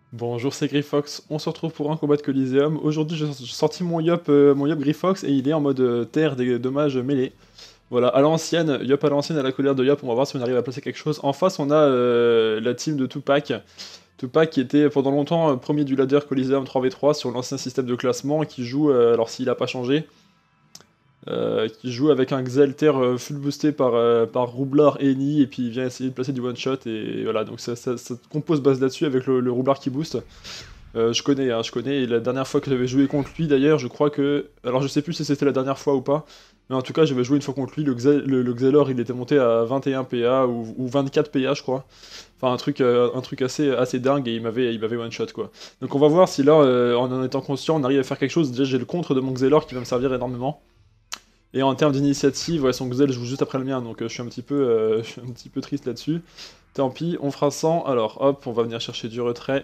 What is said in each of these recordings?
Bonjour, c'est Grifox, on se retrouve pour un combat de Coliseum. Aujourd'hui j'ai sorti mon Yop Grifox et il est en mode terre des dommages mêlés. Voilà, à l'ancienne, Yop à l'ancienne, à la colère de Yop, on va voir si on arrive à placer quelque chose. En face on a la team de Tupac. Tupac qui était pendant longtemps premier du ladder Coliseum 3v3 sur l'ancien système de classement et qui joue, alors s'il a pas changé, qui joue avec un Xelter full boosté par Roublard et Eni, et puis il vient essayer de placer du one shot, et voilà, donc ça compose base là-dessus avec le Roublard qui booste. Je connais, hein, je connais, et la dernière fois que j'avais joué contre lui d'ailleurs, je crois que... Alors je sais plus si c'était la dernière fois ou pas, mais en tout cas j'avais joué une fois contre lui, le Xelor il était monté à 21 PA ou 24 PA je crois. Enfin un truc assez dingue, et il m'avait one shot quoi. Donc on va voir si là, en étant conscient, on arrive à faire quelque chose. Déjà j'ai le contre de mon Xelor qui va me servir énormément. Et en termes d'initiative, ouais, son Xel joue juste après le mien, donc je suis je suis un petit peu triste là-dessus. Tant pis, on fera 100. Alors hop, on va venir chercher du retrait.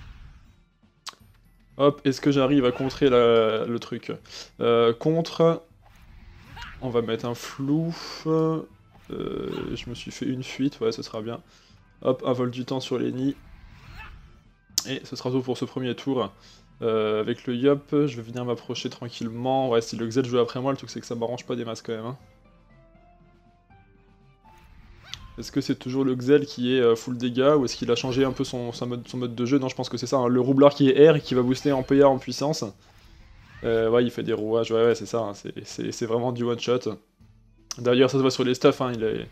Hop, est-ce que j'arrive à contrer le truc contre, on va mettre un flou. Je me suis fait une fuite, ouais, ce sera bien. Hop, un vol du temps sur les nids. Et ce sera tout pour ce premier tour. Avec le Yop, je vais venir m'approcher tranquillement. Ouais, si le Xel joue après moi, le truc c'est que ça m'arrange pas des masses quand même. Hein. Est-ce que c'est toujours le Xel qui est full dégâts, ou est-ce qu'il a changé un peu son mode de jeu? Non, je pense que c'est ça, hein. Le roublard qui est R et qui va booster en PA en puissance. Ouais, il fait des rouages, ouais, c'est ça, hein. C'est vraiment du one shot. D'ailleurs, ça se voit sur les stuffs, hein,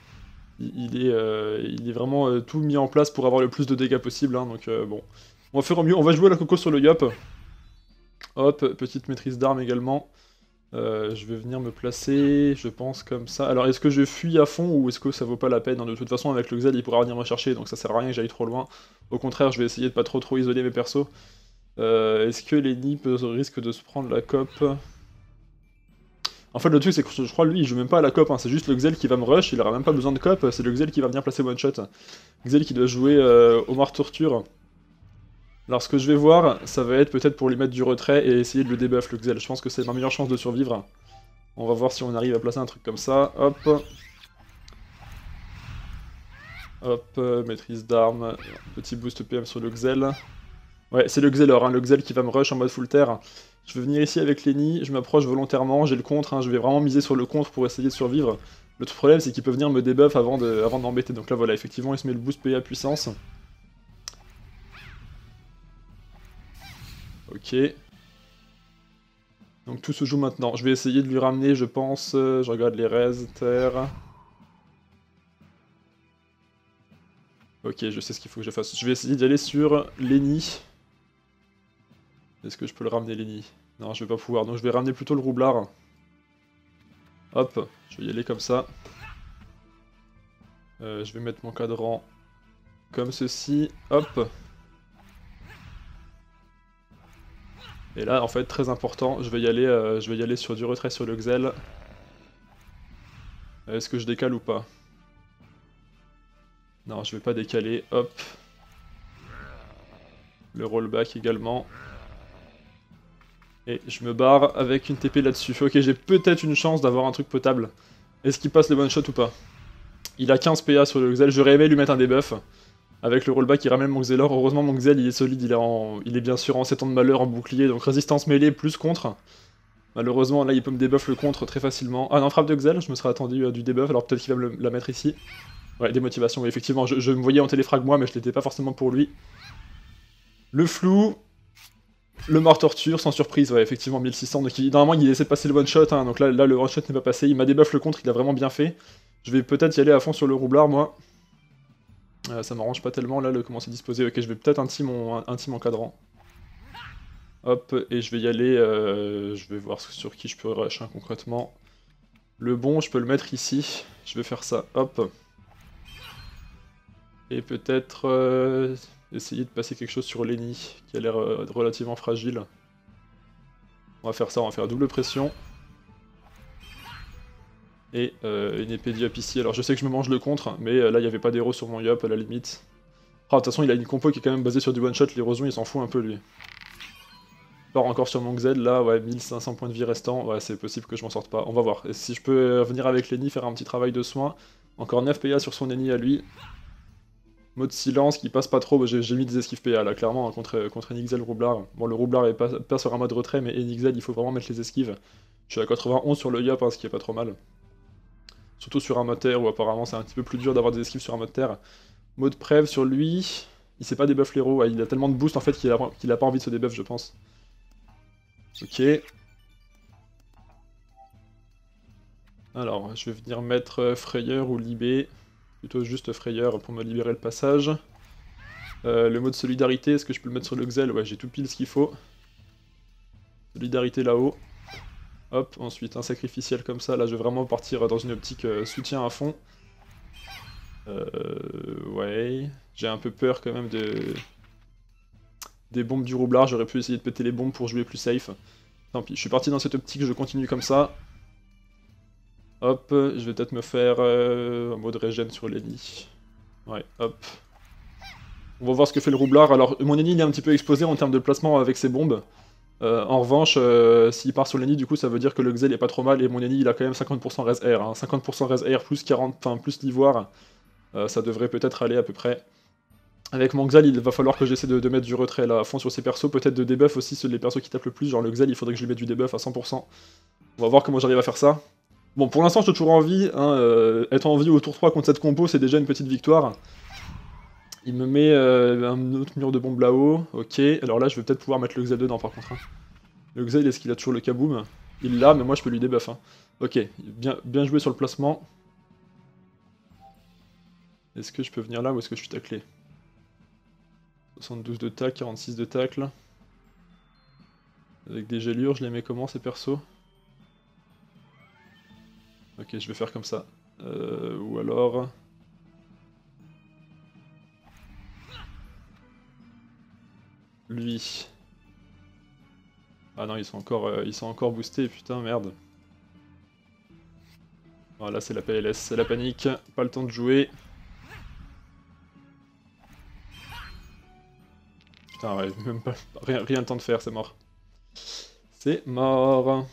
il est vraiment tout mis en place pour avoir le plus de dégâts possible, hein, donc bon. On va faire au mieux, on va jouer à la coco sur le Yop. Hop, petite maîtrise d'armes également. Je vais venir me placer, je pense, comme ça. Alors, est-ce que je fuis à fond ou est-ce que ça vaut pas la peine? De toute façon, avec le Xel, il pourra venir me chercher, donc ça sert à rien que j'aille trop loin. Au contraire, je vais essayer de pas trop isoler mes persos. Est-ce que les nips risquent de se prendre la cop? En fait, le truc, c'est que je crois, lui, il joue même pas à la cop, hein. C'est juste le Xel qui va me rush, il aura même pas besoin de cop, c'est le Xel qui va venir placer one shot. Xel qui doit jouer Omar Torture. Alors ce que je vais voir, ça va être peut-être pour lui mettre du retrait et essayer de le debuff le Xel. Je pense que c'est ma meilleure chance de survivre. On va voir si on arrive à placer un truc comme ça. Hop. Hop, maîtrise d'armes. Petit boost PM sur le Xel. Ouais, c'est le Xelor, hein, le Xel qui va me rush en mode full terre. Je vais venir ici avec Lenny, je m'approche volontairement, j'ai le contre, hein, je vais vraiment miser sur le contre pour essayer de survivre. Le problème, c'est qu'il peut venir me debuff avant d'embêter. Donc là, voilà, effectivement, il se met le boost PA puissance. Ok. Donc tout se joue maintenant. Je vais essayer de lui ramener, je pense. Je regarde les res, terre. Ok, je sais ce qu'il faut que je fasse. Je vais essayer d'y aller sur Lenny. Est-ce que je peux le ramener, Lenny? Non, je vais pas pouvoir. Donc je vais ramener plutôt le roublard. Hop, je vais y aller comme ça. Je vais mettre mon cadran comme ceci. Hop. Et là, en fait, très important, je vais y aller sur du retrait sur le Xel. Est-ce que je décale ou pas? Non, je vais pas décaler. Hop. Le rollback également. Et je me barre avec une TP là-dessus. Ok, j'ai peut-être une chance d'avoir un truc potable. Est-ce qu'il passe le one shot ou pas? Il a 15 PA sur le Xel, j'aurais aimé lui mettre un debuff. Avec le rollback, il ramène mon Xelor. Heureusement, mon Xel, il est solide, il est bien sûr en 7 ans de malheur en bouclier, donc résistance mêlée plus contre. Malheureusement, là, il peut me debuff le contre très facilement. Ah non, frappe de Xel, je me serais attendu à du debuff, alors peut-être qu'il va la mettre ici. Ouais, démotivation, oui, effectivement, je me voyais en téléfrag moi, mais je l'étais pas forcément pour lui. Le flou, le mort torture, sans surprise, ouais, effectivement, 1600, donc normalement, il essaie de passer le one-shot, hein, donc là, le one-shot n'est pas passé, il m'a debuff le contre, il a vraiment bien fait. Je vais peut-être y aller à fond sur le roublard, moi. Ça m'arrange pas tellement, là, comment c'est disposé. Ok, je vais peut-être un team encadrant. Hop, et je vais y aller, je vais voir sur qui je peux rush, hein, concrètement. Le bon, je peux le mettre ici, je vais faire ça, hop. Et peut-être essayer de passer quelque chose sur Lenny, qui a l'air relativement fragile. On va faire ça, on va faire double pression. Et une épée de Yop ici. Alors je sais que je me mange le contre, mais là il n'y avait pas d'héros sur mon Yop à la limite. Ah, de toute façon il a une compo qui est quand même basée sur du one shot, l'érosion il s'en fout un peu lui. Part encore sur mon Xed, là, ouais, 1500 points de vie restants, ouais, c'est possible que je m'en sorte pas, on va voir. Et si je peux venir avec Lenny faire un petit travail de soin, encore 9 PA sur son ennemi à lui. Mode silence qui passe pas trop, bah, j'ai mis des esquives PA là, clairement, hein, contre Enixel Roublard. Bon, le Roublard est pas sur un mode retrait, mais Enixel, il faut vraiment mettre les esquives. Je suis à 91 sur le Yop, hein, ce qui est pas trop mal. Surtout sur un mode terre, où apparemment c'est un petit peu plus dur d'avoir des esquives sur un mode terre. Mode Prev sur lui, il s'est pas débuff l'héros, ouais, il a tellement de boost en fait qu'il a pas envie de se débuff, je pense. Ok. Alors, je vais venir mettre Frayeur ou Libé. Plutôt juste Frayeur pour me libérer le passage. Le mode solidarité, est-ce que je peux le mettre sur le Xel? Ouais, j'ai tout pile ce qu'il faut. Solidarité là-haut. Hop, ensuite un sacrificiel comme ça. Là, je vais vraiment partir dans une optique soutien à fond. Ouais. J'ai un peu peur quand même des bombes du roublard. J'aurais pu essayer de péter les bombes pour jouer plus safe. Tant pis, je suis parti dans cette optique, je continue comme ça. Hop, je vais peut-être me faire un mode régène sur Lenny. Ouais, hop. On va voir ce que fait le roublard. Alors, mon Lenny il est un petit peu exposé en termes de placement avec ses bombes. En revanche, s'il part sur Lenny, du coup, ça veut dire que le Xel est pas trop mal et mon Lenny il a quand même 50% res air. Hein. 50% res air plus 40, enfin plus l'ivoire, ça devrait peut-être aller à peu près. Avec mon Xel, il va falloir que j'essaie de mettre du retrait là à fond sur ces persos, peut-être de debuff aussi sur les persos qui tapent le plus. Genre le Xel, il faudrait que je lui mette du debuff à 100%. On va voir comment j'arrive à faire ça. Bon, pour l'instant, je suis toujours en vie. Hein, être en vie au tour 3 contre cette compo, c'est déjà une petite victoire. Il me met un autre mur de bombe là-haut. Ok, alors là, je vais peut-être pouvoir mettre le Xel dedans par contre. Hein. Le Xel, est-ce qu'il a toujours le kaboom? Il l'a, mais moi, je peux lui debuff. Hein. Ok, bien joué sur le placement. Est-ce que je peux venir là ou est-ce que je suis taclé? 72 de tac, 46 de tacle. Avec des gélures, je les mets comment ces persos? Ok, je vais faire comme ça. Ou alors... Lui. Ah non, ils sont encore boostés, putain, merde. Voilà, c'est la PLS, c'est la panique. Pas le temps de jouer. Putain, ouais, même pas... Rien le temps de faire, c'est mort. C'est mort.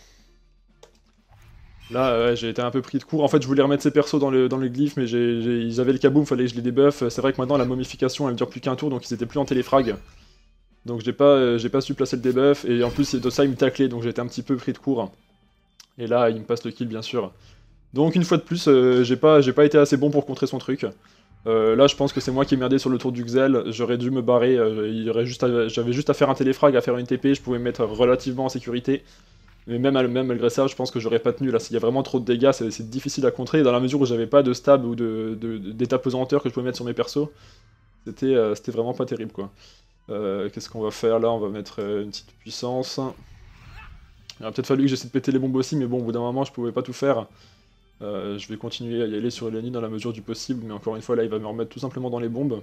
Là, ouais, j'ai été un peu pris de court. En fait, je voulais remettre ces persos dans le glyphe, mais ils avaient le kaboom, fallait que je les débuff. C'est vrai que maintenant, la momification, elle dure plus qu'un tour, donc ils étaient plus en téléfrag. Donc j'ai pas su placer le debuff, et en plus de ça, il me taclait, donc j'étais un petit peu pris de court. Et là, il me passe le kill, bien sûr. Donc une fois de plus, j'ai pas été assez bon pour contrer son truc. Là, je pense que c'est moi qui ai merdé sur le tour du Xel. J'aurais dû me barrer. J'avais juste à faire un téléfrag, à faire une TP. Je pouvais me mettre relativement en sécurité. Mais même malgré ça, je pense que j'aurais pas tenu. Là, s'il y a vraiment trop de dégâts, c'est difficile à contrer. Dans la mesure où j'avais pas de stab ou d'état pesanteur que je pouvais mettre sur mes persos, c'était vraiment pas terrible, quoi. Qu'est-ce qu'on va faire là? On va mettre une petite puissance. Il aurait peut-être fallu que j'essaie de péter les bombes aussi, mais bon, au bout d'un moment, je pouvais pas tout faire. Je vais continuer à y aller sur Eleni dans la mesure du possible, mais encore une fois, là, il va me remettre tout simplement dans les bombes.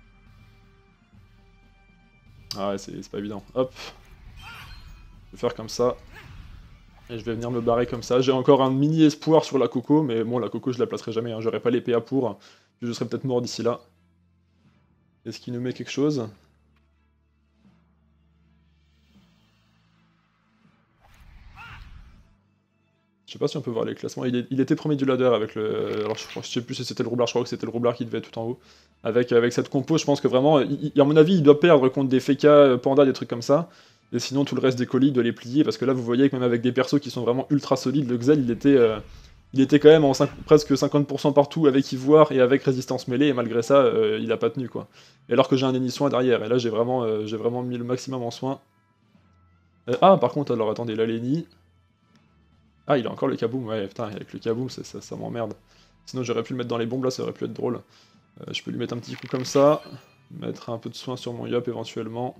Ah ouais, c'est pas évident. Hop. Je vais faire comme ça. Et je vais venir me barrer comme ça. J'ai encore un mini espoir sur la Coco, mais bon, la Coco, je la placerai jamais. Hein. J'aurai pas les PA pour. Je serai peut-être mort d'ici là. Est-ce qu'il nous met quelque chose? Je sais pas si on peut voir les classements. Il était premier du ladder avec le... Alors je sais plus si c'était le roublard, je crois que c'était le roublard qui devait être tout en haut. Avec cette compo, je pense que vraiment, à mon avis, il doit perdre contre des Feka, Panda, des trucs comme ça. Et sinon, tout le reste des colis, il doit les plier, parce que là, vous voyez que même avec des persos qui sont vraiment ultra solides, le Xel, il était quand même en presque 50% partout avec Ivoire et avec résistance mêlée, et malgré ça, il a pas tenu, quoi. Et alors que j'ai un ennemi soin derrière, et là, j'ai vraiment mis le maximum en soin. Ah, par contre, alors attendez, là, Lenny... Ah, il a encore le kaboom, ouais, putain, avec le kaboom, ça m'emmerde. Sinon, j'aurais pu le mettre dans les bombes, là, ça aurait pu être drôle. Je peux lui mettre un petit coup comme ça, mettre un peu de soin sur mon Yop éventuellement.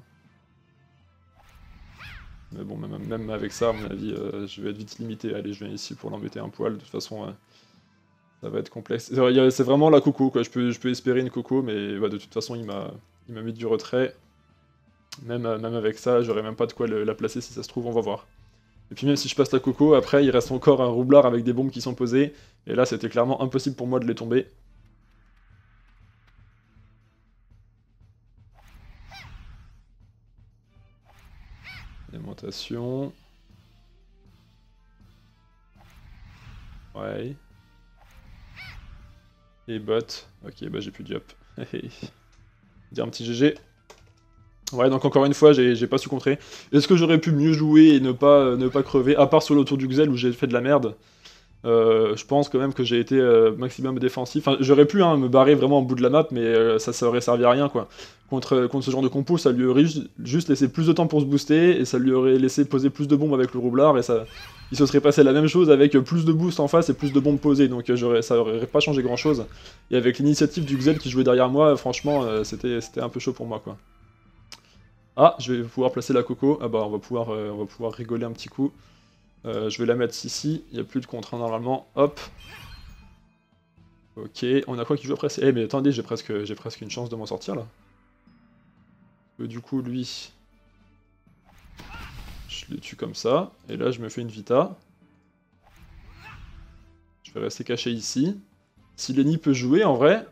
Mais bon, même avec ça, à mon avis, je vais être vite limité. Allez, je viens ici pour l'embêter un poil, de toute façon, ça va être complexe. C'est vraiment la Coco, quoi, je peux espérer une Coco, mais de toute façon, il m'a mis du retrait. Même avec ça, j'aurais même pas de quoi la placer si ça se trouve, on va voir. Et puis même si je passe la Coco, après il reste encore un roublard avec des bombes qui sont posées, et là c'était clairement impossible pour moi de les tomber. Alimentation. Ouais. Et bot. Ok, bah j'ai plus de yop. Dire un petit GG. Ouais, donc encore une fois, j'ai pas su contrer. Est-ce que j'aurais pu mieux jouer et ne pas crever, à part sur le tour du Xel où j'ai fait de la merde? Je pense quand même que j'ai été maximum défensif. Enfin, j'aurais pu me barrer vraiment au bout de la map, mais ça aurait servi à rien, quoi. Contre ce genre de compo, ça lui aurait juste laissé plus de temps pour se booster, et ça lui aurait laissé poser plus de bombes avec le roublard, et il se serait passé la même chose avec plus de boost en face et plus de bombes posées, donc ça aurait pas changé grand-chose. Et avec l'initiative du Xel qui jouait derrière moi, franchement, c'était un peu chaud pour moi, quoi. Ah, je vais pouvoir placer la coco. Ah bah, on va pouvoir rigoler un petit coup. Je vais la mettre ici, il n'y a plus de contraint normalement, hop. Ok, on a quoi qui joue après? Eh mais attendez, j'ai presque une chance de m'en sortir là. Du coup lui, je le tue comme ça, et là je me fais une vita. Je vais rester caché ici. Si Lenny peut jouer en vrai,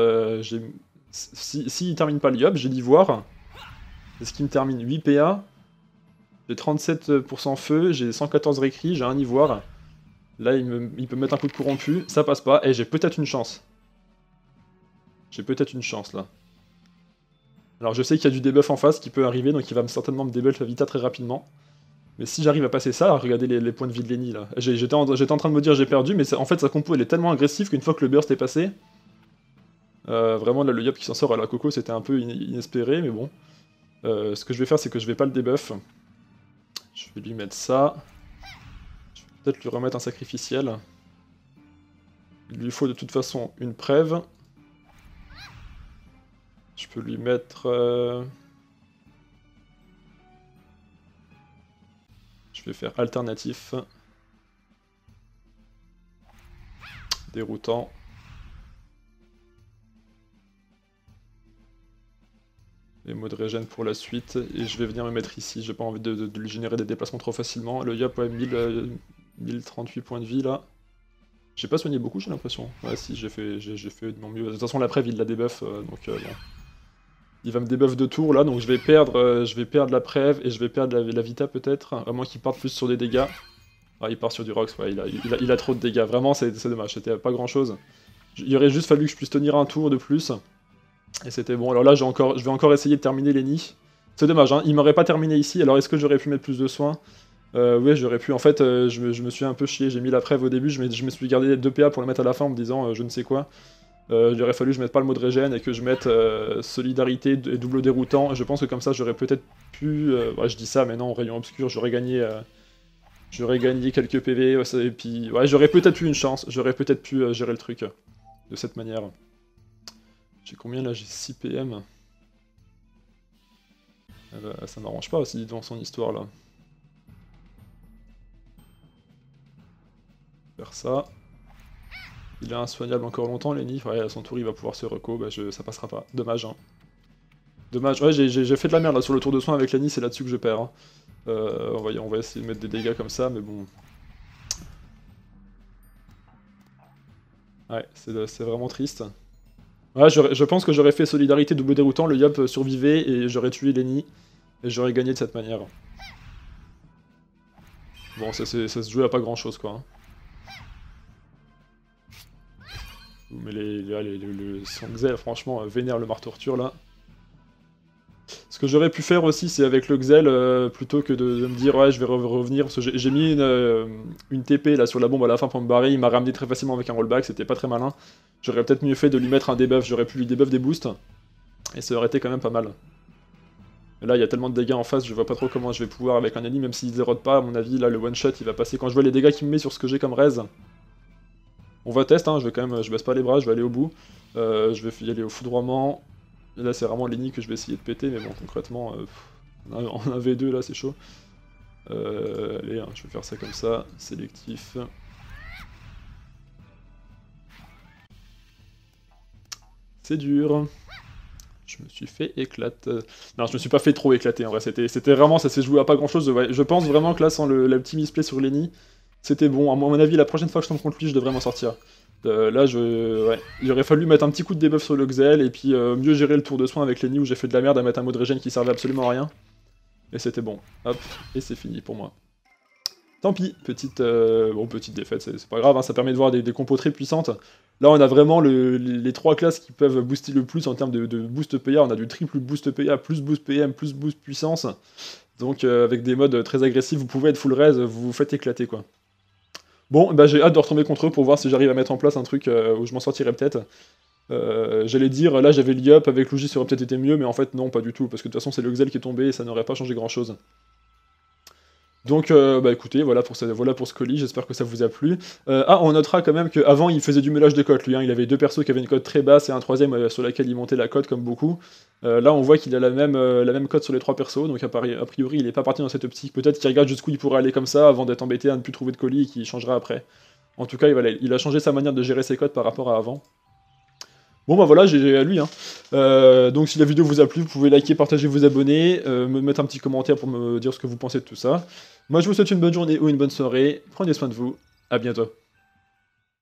si il termine pas l'IOP, j'ai l'ivoire. Est-ce qu'il me termine 8 PA? J'ai 37% feu, j'ai 114 récris, j'ai un ivoire. Là, il peut mettre un coup de corrompu, ça passe pas, et j'ai peut-être une chance. J'ai peut-être une chance, là. Alors, je sais qu'il y a du debuff en face qui peut arriver, donc il va certainement me debuff la vita très rapidement. Mais si j'arrive à passer ça, regardez les points de vie de Lenny, là. J'étais en train de me dire j'ai perdu, mais en fait, sa compo, elle est tellement agressive qu'une fois que le burst est passé... vraiment, là, le yop qui s'en sort à la coco, c'était un peu inespéré, mais bon. Ce que je vais faire, c'est que je vais pas le debuff. Je vais lui mettre ça. Je vais peut-être lui remettre un sacrificiel. Il lui faut de toute façon une prêve. Je peux lui mettre... Je vais faire alternatif. Déroutant. Et mode régène pour la suite. Et je vais venir me mettre ici. J'ai pas envie de lui générer des déplacements trop facilement. Le Yop, ouais, 1038 points de vie là. J'ai pas soigné beaucoup, j'ai l'impression. Ouais, si, j'ai fait de mon mieux. De toute façon, la preuve, il la débuff, donc bon. Il va me débuff 2 tours là, donc je vais perdre la preuve et je vais perdre la vita peut-être, à moins qu'il parte plus sur des dégâts. Ah, il part sur du Rox, ouais, il a trop de dégâts. Vraiment, c'est dommage, c'était pas grand chose. Il aurait juste fallu que je puisse tenir un tour de plus. Et c'était bon. Alors là, je vais encore essayer de terminer Lenny. C'est dommage, hein, il m'aurait pas terminé ici. Alors est-ce que j'aurais pu mettre plus de soins? Ouais, j'aurais pu. En fait, je me suis un peu chié. J'ai mis la preuve au début. Je me suis gardé 2 PA pour le mettre à la fin en me disant je ne sais quoi. Il aurait fallu que je mette pas le mot de régène et que je mette solidarité et double déroutant. Je pense que comme ça, j'aurais peut-être pu. Ouais, je dis ça, mais non, rayon obscur, j'aurais gagné quelques PV. Et puis, ouais, j'aurais peut-être eu une chance. J'aurais peut-être pu gérer le truc de cette manière. J'ai combien là? J'ai 6 PM. Ça m'arrange pas aussi dans son histoire là. Faire ça. Il est insoignable encore longtemps, Lenny. Ouais, à son tour, il va pouvoir se reco. Bah, ça passera pas. Dommage, hein. Dommage. Ouais, j'ai fait de la merde là sur le tour de soin avec Lenny, c'est là-dessus que je perds. Hein. On va essayer de mettre des dégâts comme ça, mais bon. Ouais, c'est vraiment triste. Ouais, je pense que j'aurais fait solidarité double déroutant, le Yop survivait et j'aurais tué Lenny. Et j'aurais gagné de cette manière. Bon, ça se jouait à pas grand chose, quoi. Hein. Mais son Xel, franchement, vénère le marteau-torture, là. Ce que j'aurais pu faire aussi, c'est avec le Xel, plutôt que de me dire, ouais, je vais revenir, parce que j'ai mis une TP là sur la bombe à la fin pour me barrer, il m'a ramené très facilement avec un rollback, c'était pas très malin. J'aurais peut-être mieux fait de lui mettre un debuff, j'aurais pu lui debuff des boosts, et ça aurait été quand même pas mal. Mais là, il y a tellement de dégâts en face, je vois pas trop comment je vais pouvoir avec un ennemi, même s'il zérode pas, à mon avis, là, le one-shot, il va passer. Quand je vois les dégâts qu'il me met sur ce que j'ai comme raise, on va tester, hein, je baisse pas les bras, je vais aller au bout. Je vais y aller au foudroiement. Et là, c'est vraiment Lenny que je vais essayer de péter, mais bon, concrètement, en un V2, là, c'est chaud. Allez, hein, je vais faire ça comme ça, sélectif. C'est dur. Je me suis fait éclater. Non, je me suis pas fait trop éclater, en vrai, c'était vraiment, ça s'est joué à pas grand chose. Ouais, je pense vraiment que là, sans la petit misplay sur Lenny, c'était bon. À mon avis, la prochaine fois que je tombe contre lui, je devrais m'en sortir. Là, ouais. Il aurait fallu mettre un petit coup de debuff sur le Xel, et puis mieux gérer le tour de soin avec Lenny où j'ai fait de la merde à mettre un mot de régène qui servait absolument à rien. Et c'était bon. Hop, et c'est fini pour moi. Tant pis, petite défaite, c'est pas grave, hein, ça permet de voir des compos très puissantes. Là, on a vraiment les 3 classes qui peuvent booster le plus en termes de boost PA. On a du triple boost PA, plus boost PM, plus boost puissance. Donc, avec des modes très agressifs, vous pouvez être full res, vous vous faites éclater, quoi. Bon, bah j'ai hâte de retomber contre eux pour voir si j'arrive à mettre en place un truc où je m'en sortirai peut-être. J'allais dire, là j'avais l'IOP, avec Luigi ça aurait peut-être été mieux, mais en fait non, pas du tout, parce que de toute façon c'est le Xel qui est tombé et ça n'aurait pas changé grand-chose. Donc, bah écoutez, voilà pour ce colis, j'espère que ça vous a plu. On notera quand même qu'avant, il faisait du mélange de cotes, lui, hein. Il avait 2 persos qui avaient une cote très basse et un troisième sur laquelle il montait la cote, comme beaucoup. Là, on voit qu'il a la même cote sur les 3 persos, donc a priori, il est pas parti dans cette optique. Peut-être qu'il regarde jusqu'où il pourrait aller comme ça, avant d'être embêté à ne plus trouver de colis et qu'il changera après. En tout cas, il a changé sa manière de gérer ses cotes par rapport à avant. Bon bah voilà, j'ai à lui, hein. Donc si la vidéo vous a plu, vous pouvez liker, partager, vous abonner, me mettre un petit commentaire pour me dire ce que vous pensez de tout ça. Moi je vous souhaite une bonne journée ou une bonne soirée, prenez soin de vous, à bientôt.